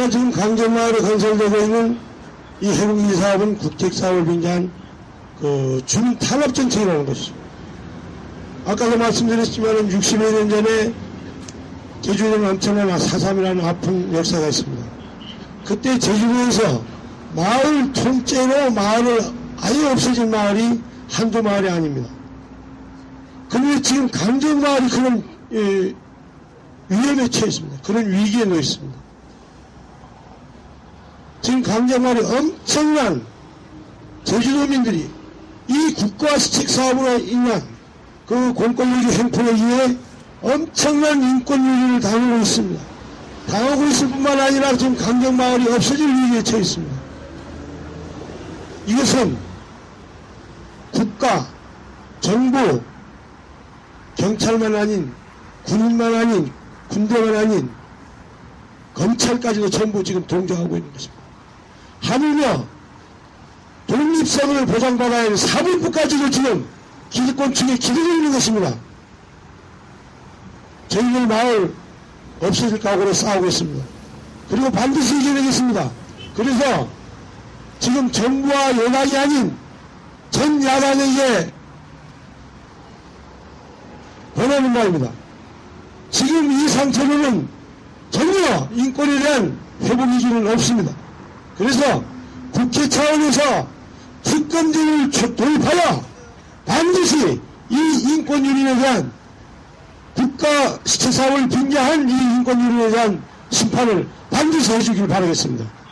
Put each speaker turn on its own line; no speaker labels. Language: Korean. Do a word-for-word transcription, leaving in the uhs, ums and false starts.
더군다나 지금 강정마을에 건설되고 있는 이 해군기 사업은 국책사업을 빙자한 그 준탄압 정책이라는 것이죠. 아까도 말씀드렸지만 육십여 년 전에 제주도는 엄청난 사삼이라는 아픈 역사가 있습니다. 그때 제주도에서 마을 통째로 마을을 아예 없어진 마을이 한두 마을이 아닙니다. 그런데 지금 강정마을이 그런 예, 위험에 처해 있습니다. 그런 위기에 놓여 있습니다. 지금 강정마을이 엄청난 제주도민들이 이 국가시책 사업으로 인한 그 공권력의 행포에 의해 엄청난 인권유린을 당하고 있습니다. 당하고 있을 뿐만 아니라 지금 강정마을이 없어질 위기에 처해 있습니다. 이것은 국가, 정부, 경찰만 아닌 군인만 아닌 군대만 아닌 검찰까지도 전부 지금 동조하고 있는 것입니다. 하물며 독립성을 보장받아야 할 사법부까지도 지금 기득권층에 기대고 있는 것입니다. 저희들 마을 없어질 각오로 싸우고 있습니다. 그리고 반드시 이겨내겠습니다. 그래서 지금 정부와 여당이 아닌 전 야당에게 권하는 바입니다. 지금 이 상태로는 전혀 인권에 대한 회복 기준은 없습니다. 그래서 국회 차원에서 특검제를 도입하여 반드시 이 인권유린에 대한 국가 시체사업을 빙자한 이 인권유린에 대한 심판을 반드시 해주길 바라겠습니다.